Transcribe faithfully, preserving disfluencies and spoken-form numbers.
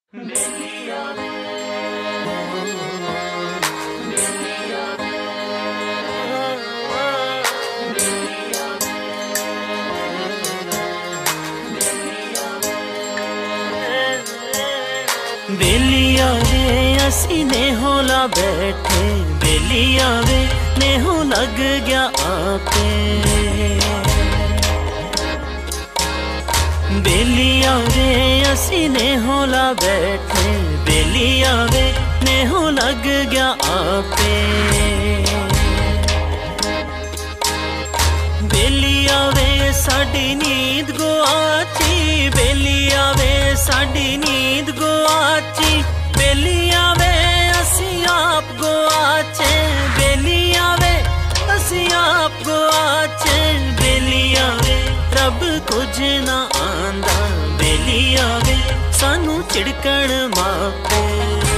बेलिया वे असी ने होला बैठे, बेलिया वे ने हो लग गया आपे। बेलिया वे असी ने होला बैठे, बेलिया वे ने हो लग गया आपे। बेलिया वे साडी नींद गुआची, बेलिया वे साडी नींद गुआची। बेलिया वे असी आप गुआचे, बेलिया वे असी आप गुआचे। बेलिया वे रब कुछ ना आंदा, बेलिया वे सानू चिड़कण मापे।